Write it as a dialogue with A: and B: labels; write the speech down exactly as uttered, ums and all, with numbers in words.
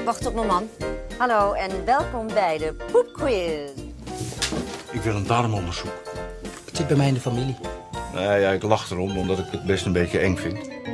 A: wacht op mijn man. Hallo en welkom bij de poepquiz.
B: Ik wil een darmonderzoek.
C: Het zit bij mij in de familie.
B: Nou ja, ik lach erom omdat ik het best een beetje eng vind.